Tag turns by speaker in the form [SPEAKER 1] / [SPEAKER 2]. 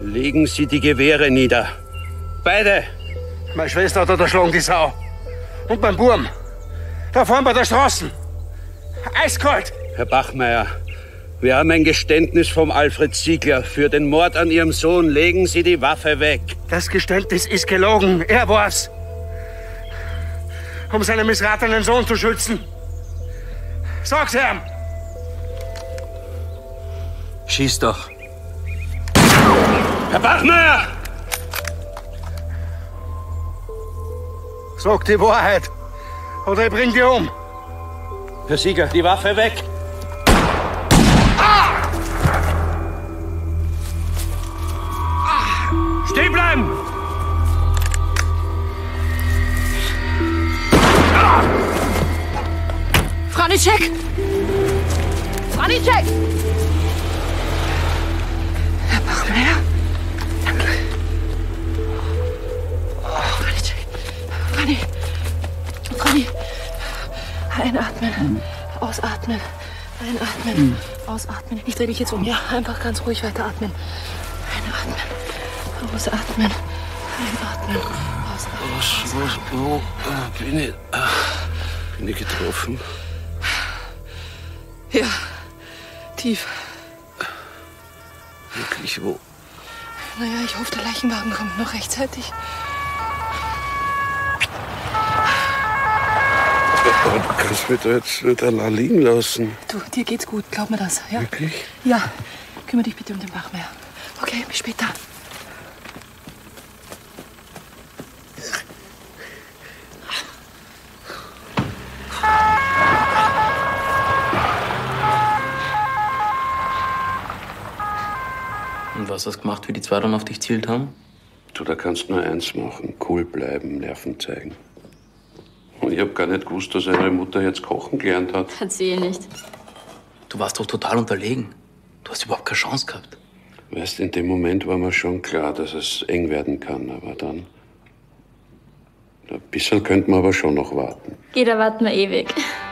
[SPEAKER 1] Legen Sie die Gewehre nieder. Beide!
[SPEAKER 2] Meine Schwester hat erschlagen, die Sau. Und mein Burm. Da vorne bei der Straße. Eiskalt!
[SPEAKER 1] Herr Bachmeier, wir haben ein Geständnis vom Alfred Ziegler. Für den Mord an Ihrem Sohn legen Sie die Waffe weg.
[SPEAKER 2] Das Geständnis ist gelogen. Er war's. Um seinen missratenen Sohn zu schützen. Sag's ihm!
[SPEAKER 1] Schieß doch. Herr Bachmeier!
[SPEAKER 2] Sag die Wahrheit. Oder ich bring dich um.
[SPEAKER 1] Herr Sieger, die Waffe weg!
[SPEAKER 2] Stehen bleiben!
[SPEAKER 3] Franicek! Franicek! Herr Bachmeier? Danke. Franicek. Franny. Einatmen. Ausatmen. Einatmen. Ausatmen. Ich drehe dich jetzt um, ja? Einfach ganz ruhig weiteratmen. Einatmen. Ausatmen. Einatmen. Ausatmen.
[SPEAKER 1] Wo bin ich? Bin ich getroffen?
[SPEAKER 3] Ja, tief.
[SPEAKER 1] Wirklich wo?
[SPEAKER 3] Naja, ich hoffe, der Leichenwagen kommt noch rechtzeitig.
[SPEAKER 1] Aber du kannst mich da jetzt nicht allein liegen lassen.
[SPEAKER 3] Du, dir geht's gut, glaub mir das, ja?
[SPEAKER 1] Wirklich?
[SPEAKER 3] Ja, kümmere dich bitte um den Bachmeier. Okay, bis später.
[SPEAKER 4] Und was hast du gemacht, wie die zwei dann auf dich zielt haben?
[SPEAKER 1] Du, da kannst nur eins machen. Cool bleiben, Nerven zeigen. Und ich hab gar nicht gewusst, dass eure Mutter jetzt kochen gelernt hat.
[SPEAKER 5] Hat sie eh nicht.
[SPEAKER 4] Du warst doch total unterlegen. Du hast überhaupt keine Chance gehabt.
[SPEAKER 1] Weißt, in dem Moment war mir schon klar, dass es eng werden kann. Aber dann... Ein bisschen könnte man aber schon noch warten.
[SPEAKER 5] Da warten wir ewig.